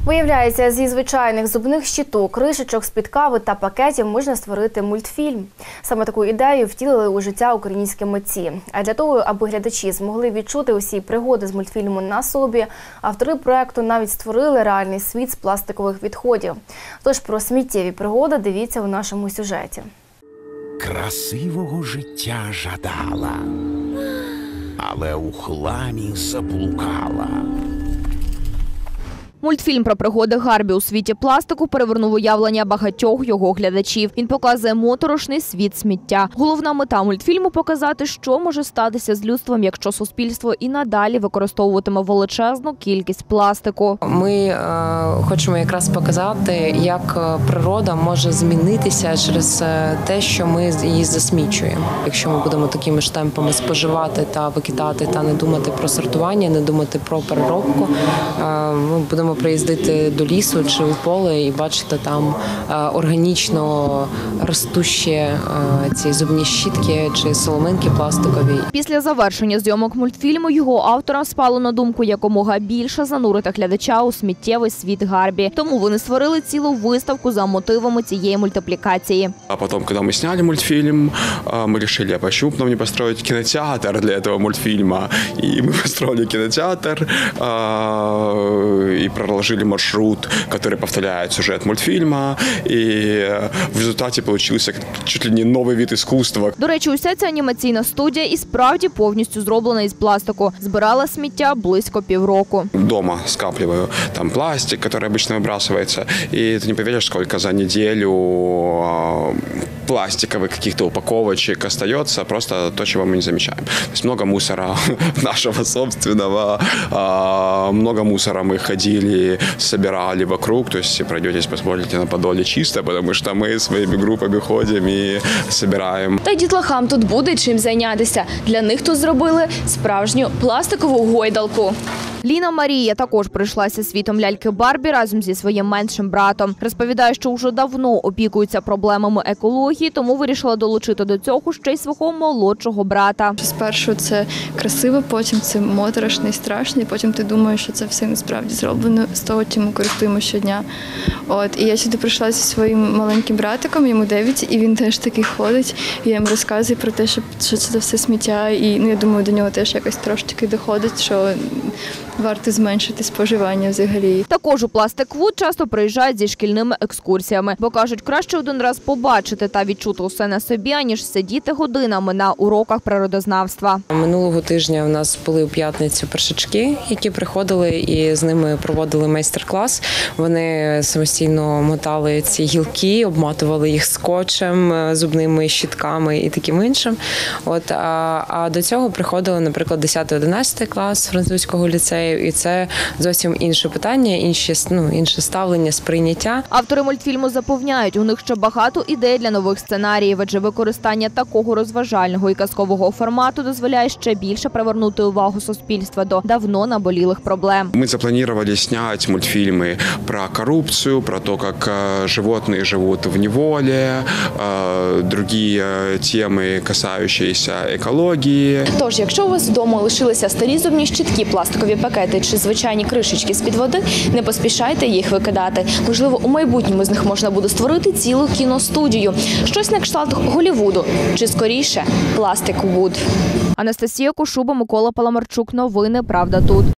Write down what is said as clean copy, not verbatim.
Виявляється, зі звичайних зубних щіток, кришечок з-під кави та пакетів можна створити мультфільм. Саме таку ідею втілили у життя українські митці. А для того, аби глядачі змогли відчути усі пригоди з мультфільму на собі, автори проєкту навіть створили реальний світ з пластикових відходів. Тож про сміттєві пригоди дивіться у нашому сюжеті. Красивого життя жадала, але у хламі заблукала. Мультфільм про пригоди Гарбі у світі пластику перевернув уявлення багатьох його глядачів. Він показує моторошний світ сміття. Головна мета мультфільму – показати, що може статися з людством, якщо суспільство і надалі використовуватиме величезну кількість пластику. Ми хочемо якраз показати, як природа може змінитися через те, що ми її засмічуємо. Якщо ми будемо такими ж темпами споживати та викидати, та не думати про сортування, не думати про переробку, ми будемо приїздити до лісу чи у поле і бачити там органічно ростущі ці зубні щітки чи соломинки пластикові. Після завершення зйомок мультфільму його авторам спало на думку якомога більше занурити глядача у сміттєвий світ Гарбі. Тому вони створили цілу виставку за мотивами цієї мультиплікації. А потім, коли ми зняли мультфільм, ми вирішили, а чому б нам не построить кінотеатр для цього мультфільму. І ми построили кінотеатр и проложили маршрут, который повторяет сюжет мультфильма, и в результате получился чуть ли не новий вид искусства. До речі, уся ця анімаційна студія і справді повністю зроблена із пластику. Збирала сміття близько півроку. Дома скапливаю там пластик, который обычно выбрасывается, и ты не поверишь, сколько за неделю пластиковых каких-то упаковочек остается, просто то, чего мы не замечаем. То есть много мусора нашего собственного, много мусора мы ходили, собирали вокруг, то есть пройдетесь, посмотрите на Подоле чисто, потому что мы своими группами ходим и собираем. Та й дітлахам тут буде чим зайнятися. Для них тут зробили справжню пластикову гойдалку. Ліна Марія також прийшлася світом ляльки Барбі разом зі своїм меншим братом. Розповідає, що вже давно опікується проблемами екології, тому вирішила долучити до цього ще й свого молодшого брата. Спершу це красиво, потім це моторошно і страшно, і потім ти думаєш, що це все насправді зроблено з того, чим ми користуємося щодня. І я сюди прийшла зі своїм маленьким братиком, йому 9, і він теж такий ходить. І я йому розказую про те, що це все сміття, і я думаю, до нього теж якось трошки доходить, що варто зменшити споживання взагалі. Також у Пластик Вуд часто приїжджають зі шкільними екскурсіями, бо кажуть, краще один раз побачити та відчути усе на собі, аніж сидіти годинами на уроках природознавства. Минулого тижня у нас були у п'ятницю першачки, які приходили і з ними проводили майстер-клас. Вони самостійно мотали ці гілки, обматували їх скотчем, зубними щітками і таким іншим. А до цього приходили, наприклад, 10-11 клас французького ліцею. І це зовсім інше питання, інше ставлення, сприйняття. Автори мультфільму запевняють, у них ще багато ідей для нових сценаріїв, адже використання такого розважального і казкового формату дозволяє ще більше привернути увагу суспільства до давно наболілих проблем. Ми запланували зняти мультфільми про корупцію, про те, як животні живуть в неволі, інші теми, касаючіся екології. Тож, якщо у вас вдома лишилися старі зубні щітки, пластикові пакети чи звичайні кришечки з-під води, не поспішайте їх викидати. Можливо, у майбутньому з них можна буде створити цілу кіностудію. Щось на кшталт Голлівуду. Чи скоріше Пластик Вуд. Анастасія Кошуба, Микола Паламарчук. Новини «Правда тут».